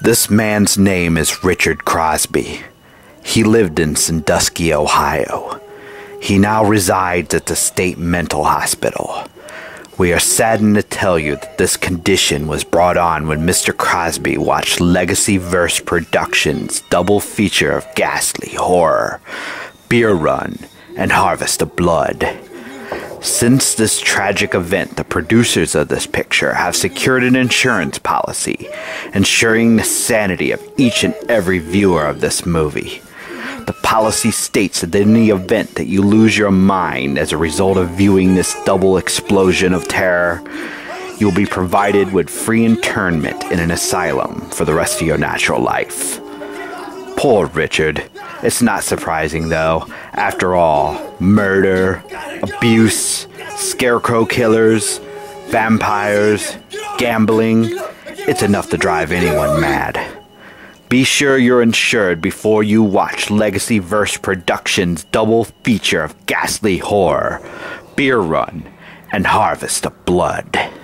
This man's name is Richard Crosby. He lived in Sandusky, Ohio. He now resides at the State Mental Hospital. We are saddened to tell you that this condition was brought on when Mr. Crosby watched Legacy Verse Productions' double feature of ghastly horror, Beer Run, and Harvest of Blood. Since this tragic event, the producers of this picture have secured an insurance policy, ensuring the sanity of each and every viewer of this movie. The policy states that in the event that you lose your mind as a result of viewing this double explosion of terror, you will be provided with free internment in an asylum for the rest of your natural life. Poor Richard. It's not surprising, though. After all, murder, abuse, scarecrow killers, vampires, gambling, it's enough to drive anyone mad. Be sure you're insured before you watch Legacy Verse Productions' double feature of ghastly horror, Beer Run, and Harvest of Blood.